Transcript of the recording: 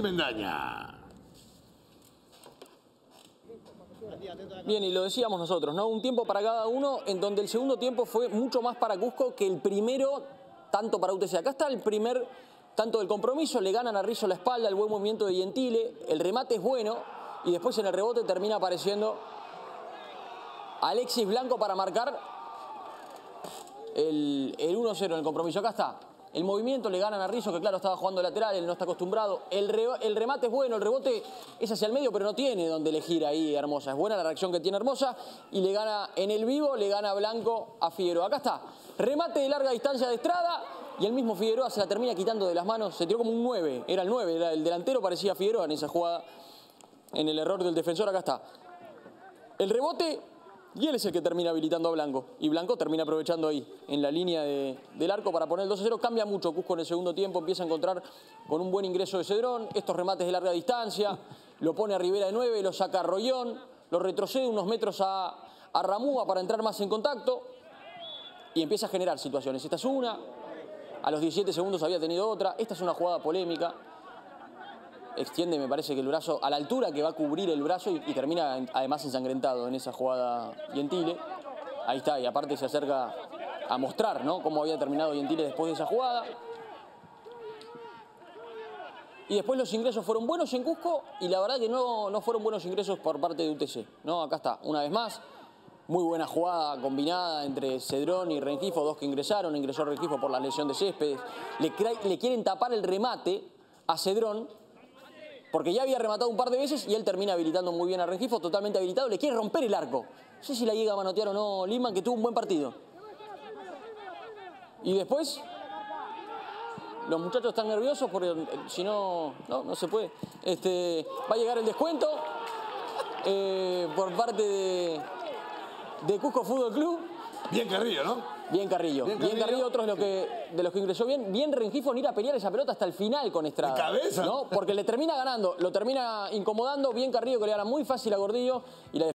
Maxi Mendaña. Bien, y lo decíamos nosotros, ¿no? Un tiempo para cada uno, en donde el segundo tiempo fue mucho más para Cusco que el primero, tanto para UTC. Acá está el primer tanto del compromiso, le ganan a Rizzo la espalda, el buen movimiento de Gentile, el remate es bueno, y después en el rebote termina apareciendo Alexis Blanco para marcar el 1-0 en el compromiso. Acá está. El movimiento, le ganan a Rizzo, que claro, estaba jugando lateral, él no está acostumbrado. El remate es bueno, el rebote es hacia el medio, pero no tiene donde elegir ahí Hermosa. Es buena la reacción que tiene Hermosa y le gana en el vivo, le gana Blanco a Figueroa. Acá está, remate de larga distancia de Estrada y el mismo Figueroa se la termina quitando de las manos. Se tiró como un 9, era el 9, era el delantero, parecía Figueroa en esa jugada, en el error del defensor. Acá está. El rebote... y él es el que termina habilitando a Blanco. Y Blanco termina aprovechando ahí, en la línea del arco para poner el 2-0. Cambia mucho Cusco en el segundo tiempo. Empieza a encontrar con un buen ingreso de Cedrón. Estos remates de larga distancia. Lo pone a Rivera de 9, lo saca a Rollón. Lo retrocede unos metros a Ramúa para entrar más en contacto. Y empieza a generar situaciones. Esta es una. A los 17 segundos había tenido otra. Esta es una jugada polémica. Extiende, me parece que el brazo a la altura que va a cubrir el brazo y termina además ensangrentado en esa jugada Gentile. Ahí está, y aparte se acerca a mostrar, ¿no?, cómo había terminado Gentile después de esa jugada. Y después los ingresos fueron buenos en Cusco y la verdad que no fueron buenos ingresos por parte de UTC, ¿no? Acá está, una vez más, muy buena jugada combinada entre Cedrón y Rengifo, dos que ingresaron. Ingresó Rengifo por la lesión de Céspedes. Le quieren tapar el remate a Cedrón, porque ya había rematado un par de veces y él termina habilitando muy bien a Rengifo, totalmente habilitado. Le quiere romper el arco. No sé si la llega a manotear o no Lima, que tuvo un buen partido. Y después, los muchachos están nerviosos porque si no se puede. Va a llegar el descuento por parte de Cusco Fútbol Club. Bien Carrillo, ¿no? Bien Carrillo, otro de los que ingresó bien. Bien Rengifo en ir a pelear esa pelota hasta el final con Estrada. De cabeza. ¿No? Porque le termina ganando, lo termina incomodando. Bien Carrillo, que le gana muy fácil a Gordillo. Y la